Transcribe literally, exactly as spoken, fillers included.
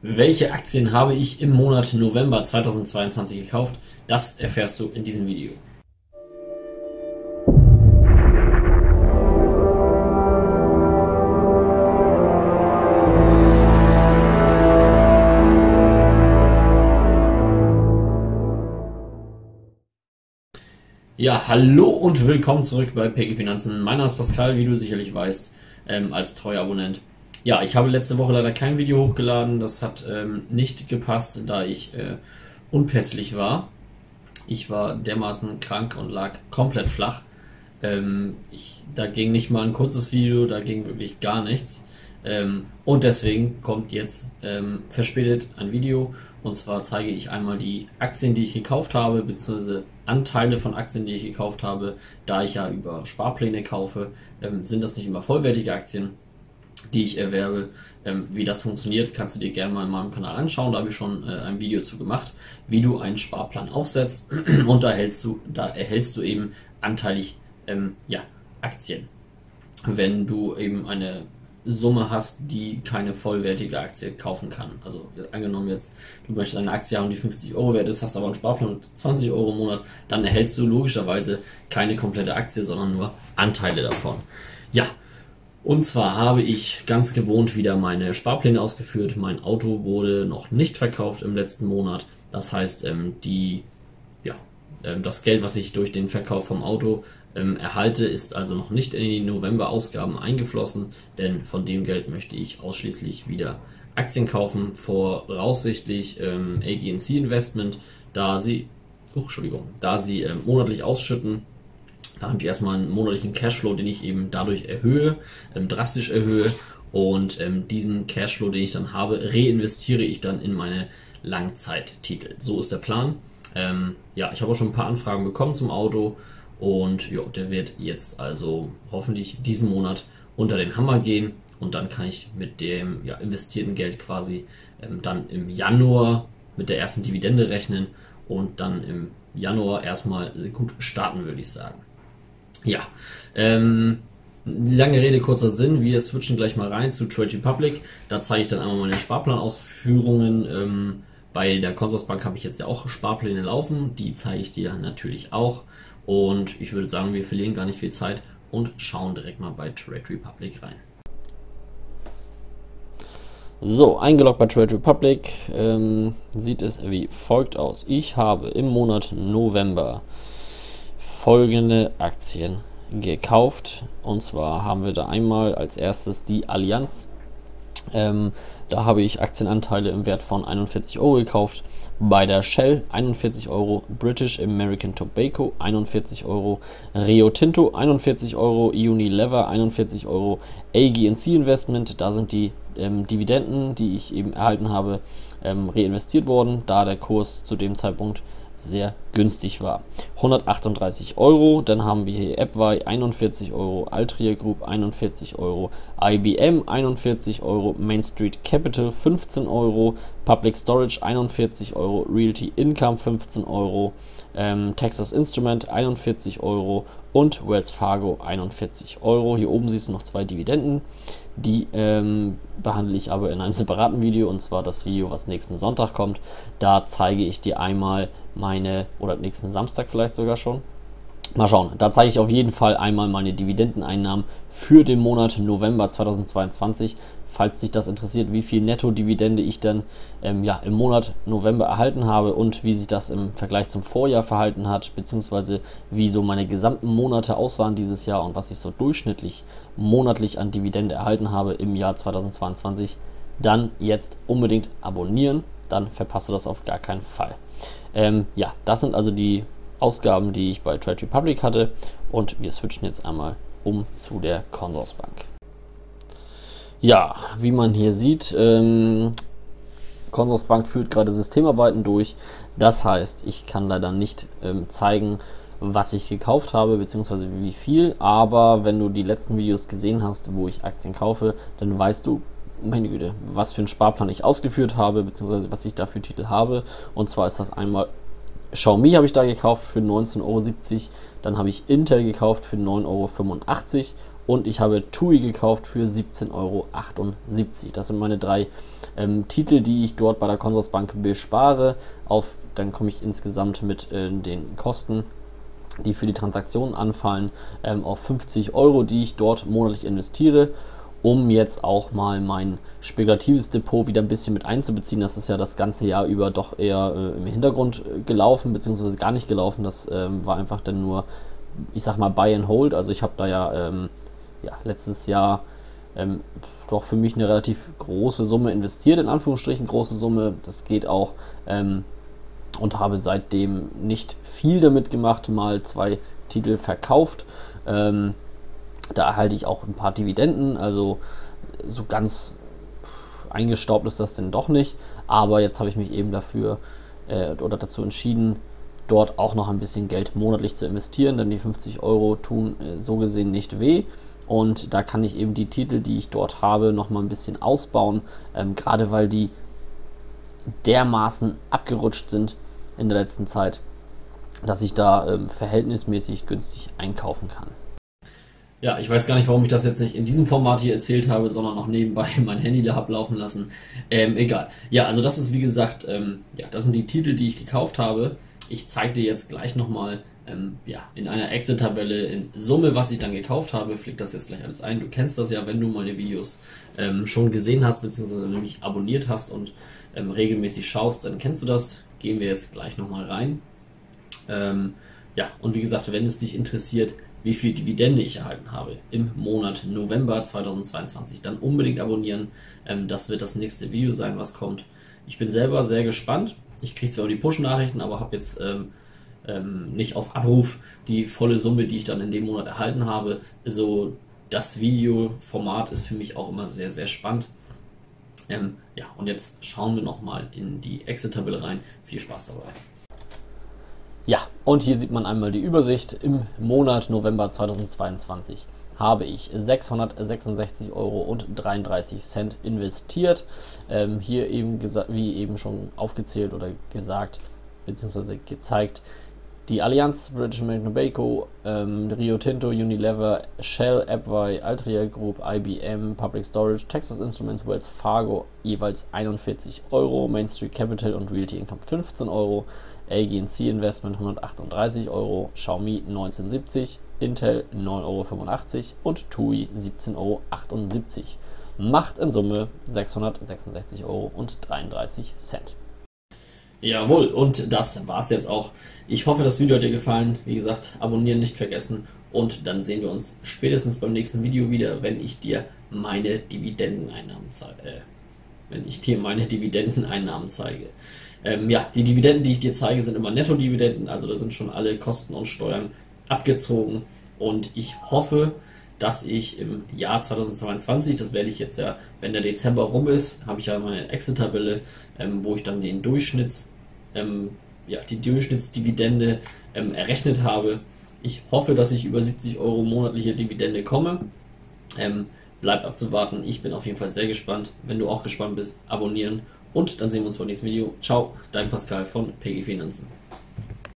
Welche Aktien habe ich im Monat November zweitausendzweiundzwanzig gekauft? Das erfährst du in diesem Video. Ja, hallo und willkommen zurück bei Peggy Finanzen. Mein Name ist Pascal, wie du sicherlich weißt, ähm, als treuer Abonnent. Ja, ich habe letzte Woche leider kein Video hochgeladen, das hat ähm, nicht gepasst, da ich äh, unpässlich war. Ich war dermaßen krank und lag komplett flach. Ähm, ich, da ging nicht mal ein kurzes Video, da ging wirklich gar nichts. Ähm, und deswegen kommt jetzt ähm, verspätet ein Video, und zwar zeige ich einmal die Aktien, die ich gekauft habe, beziehungsweise Anteile von Aktien, die ich gekauft habe. Da ich ja über Sparpläne kaufe, ähm, sind das nicht immer vollwertige Aktien, die ich erwerbe. Ähm, wie das funktioniert, kannst du dir gerne mal in meinem Kanal anschauen. Da habe ich schon äh, ein Video zu gemacht, wie du einen Sparplan aufsetzt, und da erhältst du, da erhältst du eben anteilig ähm, ja, Aktien. Wenn du eben eine Summe hast, die keine vollwertige Aktie kaufen kann. Also angenommen jetzt, du möchtest eine Aktie haben, die fünfzig Euro wert ist, hast aber einen Sparplan mit zwanzig Euro im Monat, dann erhältst du logischerweise keine komplette Aktie, sondern nur Anteile davon. Ja, und zwar habe ich ganz gewohnt wieder meine Sparpläne ausgeführt. Mein Auto wurde noch nicht verkauft im letzten Monat. Das heißt, ähm, die, ja, ähm, das Geld, was ich durch den Verkauf vom Auto ähm, erhalte, ist also noch nicht in die November-Ausgaben eingeflossen, denn von dem Geld möchte ich ausschließlich wieder Aktien kaufen, voraussichtlich ähm, A G and C Investment, da sie, oh, Entschuldigung, da sie ähm, monatlich ausschütten. Da habe ich erstmal einen monatlichen Cashflow, den ich eben dadurch erhöhe, ähm, drastisch erhöhe, und ähm, diesen Cashflow, den ich dann habe, reinvestiere ich dann in meine Langzeittitel. So ist der Plan. Ähm, ja, ich habe auch schon ein paar Anfragen bekommen zum Auto, und ja, der wird jetzt also hoffentlich diesen Monat unter den Hammer gehen, und dann kann ich mit dem ja, investierten Geld quasi ähm, dann im Januar mit der ersten Dividende rechnen und dann im Januar erstmal gut starten, würde ich sagen. Ja, ähm, lange Rede, kurzer Sinn, wir switchen gleich mal rein zu Trade Republic. Da zeige ich dann einmal meine Sparplanausführungen. Ähm, bei der Consorsbank habe ich jetzt ja auch Sparpläne laufen, die zeige ich dir natürlich auch. Und ich würde sagen, wir verlieren gar nicht viel Zeit und schauen direkt mal bei Trade Republic rein. So, eingeloggt bei Trade Republic, ähm, sieht es wie folgt aus. Ich habe im Monat November folgende Aktien gekauft, und zwar haben wir da einmal als erstes die Allianz. Ähm, da habe ich Aktienanteile im Wert von einundvierzig Euro gekauft. Bei der Shell einundvierzig Euro, British American Tobacco einundvierzig Euro, Rio Tinto einundvierzig Euro, Unilever einundvierzig Euro, A G and C Investment, da sind die ähm, Dividenden, die ich eben erhalten habe, ähm, reinvestiert worden, da der Kurs zu dem Zeitpunkt sehr günstig war. hundertachtunddreißig Euro, dann haben wir hier Appwei einundvierzig Euro, Altria Group einundvierzig Euro, I B M einundvierzig Euro, Main Street Capital fünfzehn Euro, Public Storage einundvierzig Euro, Realty Income fünfzehn Euro, ähm, Texas Instrument einundvierzig Euro und Wells Fargo einundvierzig Euro. Hier oben siehst du noch zwei Dividenden. Die ähm, behandle ich aber in einem separaten Video, und zwar das Video, was nächsten Sonntag kommt. Da zeige ich dir einmal meine, oder nächsten Samstag vielleicht sogar schon. Mal schauen, da zeige ich auf jeden Fall einmal meine Dividendeneinnahmen für den Monat November zweitausendzweiundzwanzig. Falls dich das interessiert, wie viel Netto-Dividende ich dann ähm, ja, im Monat November erhalten habe und wie sich das im Vergleich zum Vorjahr verhalten hat, beziehungsweise wie so meine gesamten Monate aussahen dieses Jahr und was ich so durchschnittlich monatlich an Dividende erhalten habe im Jahr zweitausendzweiundzwanzig, dann jetzt unbedingt abonnieren, dann verpasst du das auf gar keinen Fall. Ähm, ja, das sind also die Ausgaben, die ich bei Trade Republic hatte, und wir switchen jetzt einmal um zu der Consorsbank. Ja, wie man hier sieht, ähm, Consorsbank führt gerade Systemarbeiten durch. Das heißt, ich kann leider nicht ähm, zeigen, was ich gekauft habe, beziehungsweise wie viel, aber wenn du die letzten Videos gesehen hast, wo ich Aktien kaufe, dann weißt du, meine Güte, was für einen Sparplan ich ausgeführt habe, beziehungsweise was ich da für Titel habe. Und zwar ist das einmal Xiaomi, habe ich da gekauft für neunzehn Euro siebzig, dann habe ich Intel gekauft für neun Euro fünfundachtzig und ich habe TUI gekauft für siebzehn Euro achtundsiebzig. Das sind meine drei ähm, Titel, die ich dort bei der Consorsbank bespare. Auf, dann komme ich insgesamt mit äh, den Kosten, die für die Transaktionen anfallen, ähm, auf fünfzig Euro, die ich dort monatlich investiere, um jetzt auch mal mein spekulatives Depot wieder ein bisschen mit einzubeziehen. Das ist ja das ganze Jahr über doch eher äh, im Hintergrund gelaufen, beziehungsweise gar nicht gelaufen. Das ähm, war einfach dann nur, ich sag mal, Buy and Hold. Also ich habe da ja, ähm, ja letztes Jahr ähm, doch für mich eine relativ große Summe investiert, in Anführungsstrichen große Summe. Das geht auch. Ähm, und habe seitdem nicht viel damit gemacht, mal zwei Titel verkauft. Ähm, Da erhalte ich auch ein paar Dividenden, also so ganz eingestaubt ist das denn doch nicht. Aber jetzt habe ich mich eben dafür äh, oder dazu entschieden, dort auch noch ein bisschen Geld monatlich zu investieren, denn die fünfzig Euro tun äh, so gesehen nicht weh. Und da kann ich eben die Titel, die ich dort habe, noch mal ein bisschen ausbauen, ähm, gerade weil die dermaßen abgerutscht sind in der letzten Zeit, dass ich da ähm, verhältnismäßig günstig einkaufen kann. Ja, ich weiß gar nicht, warum ich das jetzt nicht in diesem Format hier erzählt habe, sondern auch nebenbei mein Handy da habe laufen lassen. Ähm, egal. Ja, also das ist wie gesagt, ähm, ja, das sind die Titel, die ich gekauft habe. Ich zeige dir jetzt gleich nochmal ähm, ja, in einer Excel-Tabelle in Summe, was ich dann gekauft habe. Flick das jetzt gleich alles ein. Du kennst das ja, wenn du meine Videos ähm, schon gesehen hast, beziehungsweise wenn du mich abonniert hast und ähm, regelmäßig schaust, dann kennst du das. Gehen wir jetzt gleich nochmal rein. Ähm, ja, und wie gesagt, wenn es dich interessiert, wie viel Dividende ich erhalten habe im Monat November zweitausendzweiundzwanzig, dann unbedingt abonnieren. Ähm, das wird das nächste Video sein, was kommt. Ich bin selber sehr gespannt. Ich kriege zwar die Push-Nachrichten, aber habe jetzt ähm, ähm, nicht auf Abruf die volle Summe, die ich dann in dem Monat erhalten habe. So, das Videoformat ist für mich auch immer sehr, sehr spannend. Ähm, ja, und jetzt schauen wir nochmal in die Excel-Tabelle rein. Viel Spaß dabei. Ja, und hier sieht man einmal die Übersicht. Im Monat November zweitausendzweiundzwanzig habe ich sechshundertsechsundsechzig Euro dreiunddreißig investiert. Ähm, hier eben, wie eben schon aufgezählt oder gesagt, beziehungsweise gezeigt, die Allianz, British American Tobacco, ähm, Rio Tinto, Unilever, Shell, Abvai, Altria Group, I B M, Public Storage, Texas Instruments, Wells Fargo jeweils einundvierzig Euro, Main Street Capital und Realty Income fünfzehn Euro, A G and C Investment hundertachtunddreißig Euro, Xiaomi neunzehnhundertsiebzig, Intel neun Euro fünfundachtzig und TUI siebzehn Euro achtundsiebzig. Macht in Summe sechshundertsechsundsechzig Euro dreiunddreißig. Jawohl, und das war's jetzt auch. Ich hoffe, das Video hat dir gefallen. Wie gesagt, abonnieren nicht vergessen. Und dann sehen wir uns spätestens beim nächsten Video wieder, wenn ich dir meine Dividendeneinnahmen zeige. Äh, wenn ich dir meine Dividendeneinnahmen zeige. Ähm, ja, die Dividenden, die ich dir zeige, sind immer Nettodividenden. Also da sind schon alle Kosten und Steuern abgezogen. Und ich hoffe, dass ich im Jahr zweitausendzweiundzwanzig, das werde ich jetzt ja, wenn der Dezember rum ist, habe ich ja meine Excel-Tabelle, ähm, wo ich dann den Durchschnitts, ähm, ja, die Durchschnittsdividende ähm, errechnet habe. Ich hoffe, dass ich über siebzig Euro monatliche Dividende komme. Ähm, bleibt abzuwarten. Ich bin auf jeden Fall sehr gespannt. Wenn du auch gespannt bist, abonnieren und dann sehen wir uns beim nächsten Video. Ciao, dein Pascal von P G Finanzen.